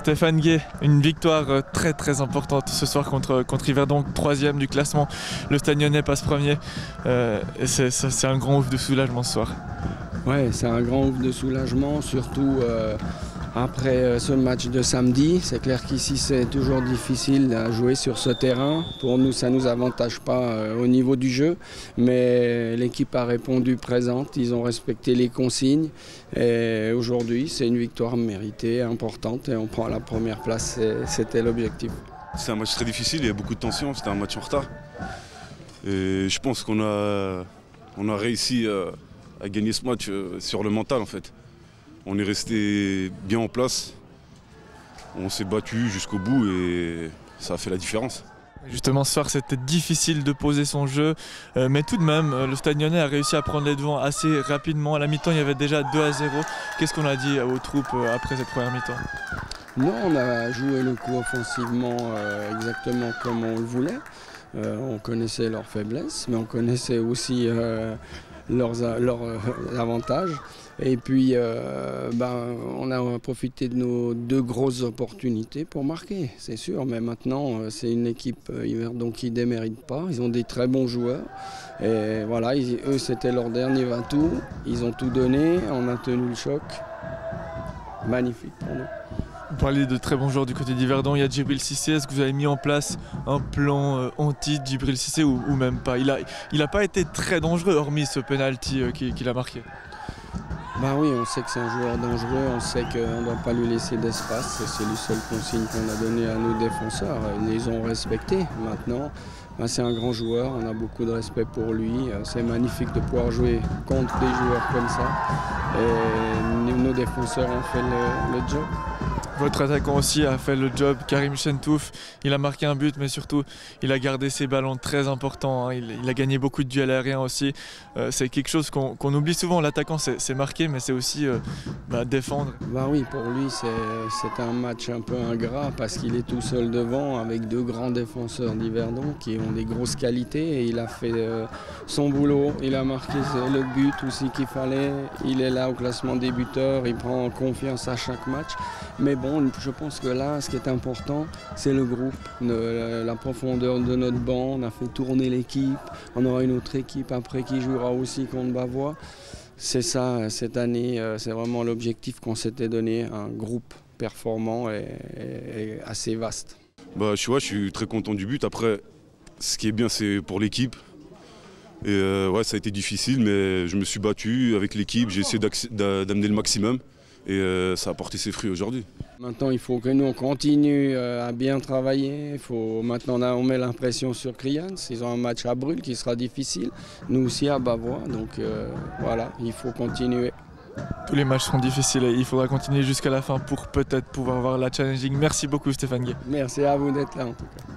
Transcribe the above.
Stéphane Guay, une victoire très importante ce soir contre Yverdon, 3e du classement. Le Stade Lyonnais passe premier. C'est un grand ouf de soulagement ce soir. Ouais, c'est un grand ouf de soulagement, surtout après ce match de samedi. C'est clair qu'ici c'est toujours difficile à jouer sur ce terrain. Pour nous, ça ne nous avantage pas au niveau du jeu, mais l'équipe a répondu présente, ils ont respecté les consignes. Et aujourd'hui, c'est une victoire méritée, importante, et on prend la première place, c'était l'objectif. C'est un match très difficile, il y a beaucoup de tension, c'était un match en retard. Et je pense qu'on a réussi à gagner ce match sur le mental en fait. On est resté bien en place, on s'est battu jusqu'au bout et ça a fait la différence. Justement ce soir c'était difficile de poser son jeu, mais tout de même le Stade Lyonnais a réussi à prendre les devants assez rapidement. À la mi-temps il y avait déjà 2-0. Qu'est-ce qu'on a dit aux troupes après cette première mi-temps? Non, on a joué le coup offensivement exactement comme on le voulait. On connaissait leurs faiblesses, mais on connaissait aussi leurs avantages. Et puis, on a profité de nos 2 grosses opportunités pour marquer, c'est sûr. Mais maintenant, c'est une équipe Yverdon qui ne démérite pas. Ils ont des très bons joueurs. Et voilà, eux, c'était leur dernier Ventoux. Ils ont tout donné. On a tenu le choc. Magnifique pour nous. Vous parlez de très bons joueurs du côté d'Yverdon, il y a Djibril Cissé. Est-ce que vous avez mis en place un plan anti-Djibril Cissé ou même pas? Il a pas été très dangereux hormis ce penalty qu'il a marqué. Bah oui, on sait que c'est un joueur dangereux, on sait qu'on ne doit pas lui laisser d'espace. C'est le seul consigne qu'on a donné à nos défenseurs. Ils les ont respectés. Maintenant, c'est un grand joueur, on a beaucoup de respect pour lui. C'est magnifique de pouvoir jouer contre des joueurs comme ça. Et nos défenseurs ont fait le job. Votre attaquant aussi a fait le job, Karim Chentouf. Il a marqué un but, mais surtout, il a gardé ses ballons très importants. Il a gagné beaucoup de duels aériens aussi. C'est quelque chose qu'on oublie souvent. L'attaquant, c'est marquer, mais c'est aussi défendre. Bah oui, pour lui, c'est un match un peu ingrat parce qu'il est tout seul devant avec 2 grands défenseurs d'Yverdon qui ont des grosses qualités. Et il a fait son boulot. Il a marqué le but aussi qu'il fallait. Il est là au classement des buteurs. Il prend confiance à chaque match. Mais bon, je pense que là, ce qui est important, c'est le groupe, la profondeur de notre banc. On a fait tourner l'équipe. On aura une autre équipe après qui jouera aussi contre Bavois. C'est ça, cette année, c'est vraiment l'objectif qu'on s'était donné, un groupe performant et assez vaste. Bah, je suis très content du but. Après, ce qui est bien, c'est pour l'équipe. Et ouais, ça a été difficile, mais je me suis battu avec l'équipe. J'ai essayé d'amener le maximum. Et ça a porté ses fruits aujourd'hui. Maintenant, il faut que nous on continue à bien travailler. Maintenant, on met l'impression sur Krians. Ils ont un match à Brûle qui sera difficile. Nous aussi à Bavois. Donc voilà, il faut continuer. Tous les matchs seront difficiles et il faudra continuer jusqu'à la fin pour peut-être pouvoir voir la challenging. Merci beaucoup Stéphane Guay. Merci à vous d'être là en tout cas.